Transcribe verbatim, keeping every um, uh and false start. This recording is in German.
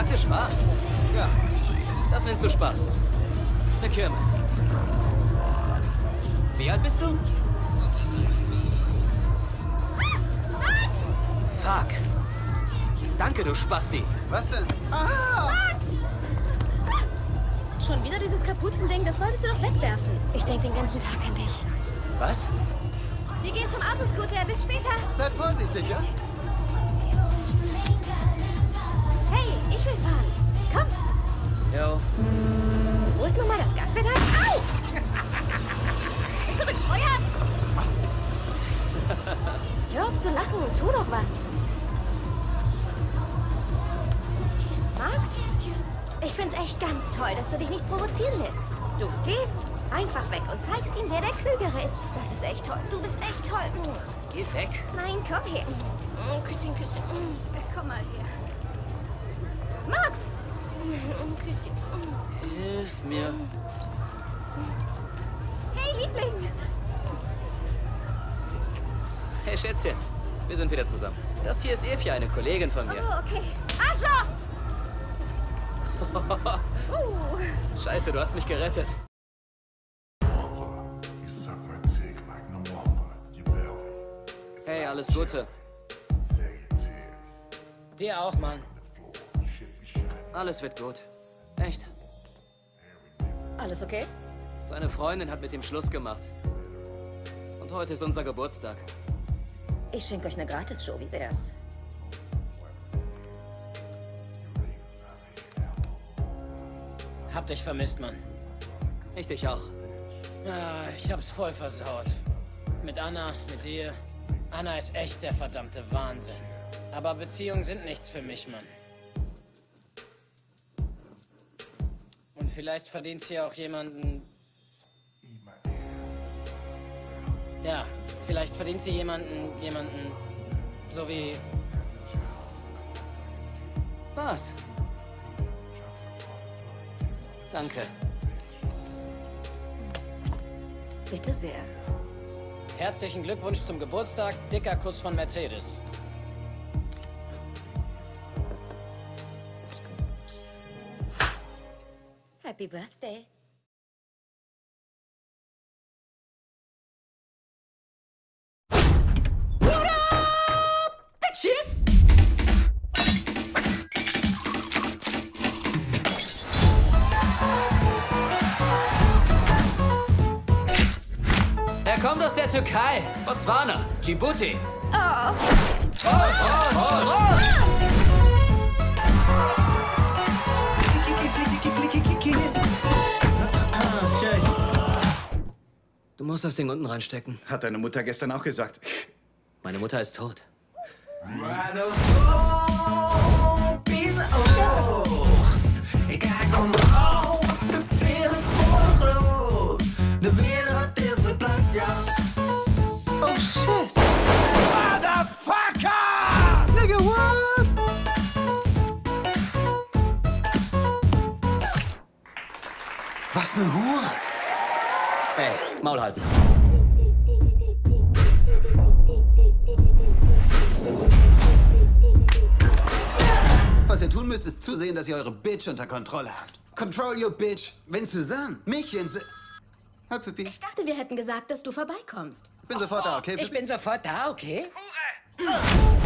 sagte Spaß. Ja. Das nennst du Spaß. Eine Kirmes. Wie alt bist du? Fuck. Danke, du Spasti. Was denn? Ah! Max! Schon wieder dieses Kapuzending, das wolltest du doch wegwerfen. Ich denke den ganzen Tag an dich. Was? Wir gehen zum Autoscooter, bis später. Seid vorsichtig, ja? Hey, ich will fahren. Komm. Jo. Wo ist nun mal das Gaspedal? Au! Bist du bescheuert? Hör auf zu lachen, tu doch was. Max? Ich find's echt ganz toll, dass du dich nicht provozieren lässt. Du gehst einfach weg und zeigst ihm, wer der Klügere ist. Das ist echt toll. Du bist echt toll. Geh weg. Nein, komm her. Küsschen, Küsschen. Komm mal her. Max! Küsschen. Hilf mir. Hey, Liebling! Hey, Schätzchen. Wir sind wieder zusammen. Das hier ist Evia, eine Kollegin von mir. Oh, okay. Arschloch! uh. Scheiße, du hast mich gerettet. Hey, alles Gute. Dir auch, Mann. Alles wird gut. Echt. Alles okay? Seine Freundin hat mit ihm Schluss gemacht. Und heute ist unser Geburtstag. Ich schenke euch eine Gratis-Show, wie wär's? Hab dich vermisst, Mann. Ich dich auch. Ah, ich hab's voll versaut. Mit Anna, mit dir. Anna ist echt der verdammte Wahnsinn. Aber Beziehungen sind nichts für mich, Mann. Und vielleicht verdient sie auch jemanden... Ja, vielleicht verdient sie jemanden, jemanden... So wie... Was? Danke. Bitte sehr. Herzlichen Glückwunsch zum Geburtstag. Dicker Kuss von Mercedes. Happy Birthday. What up, bitches? Er kommt aus der Türkei, Botswana, Djibouti. Oh. Oh, oh, oh, oh. Du musst das Ding unten reinstecken. Hat deine Mutter gestern auch gesagt. Meine Mutter ist tot. Oh shit! Motherfucker! Nigga, what? Was ne Hure! Ey, Maul halten. Was ihr tun müsst, ist zusehen, dass ihr eure Bitch unter Kontrolle habt. Control your bitch. Wenn Suzanne mich in... Hi, Pippi. Ich dachte, wir hätten gesagt, dass du vorbeikommst. Bin sofort da, okay? Ich bin sofort da, okay? Hure!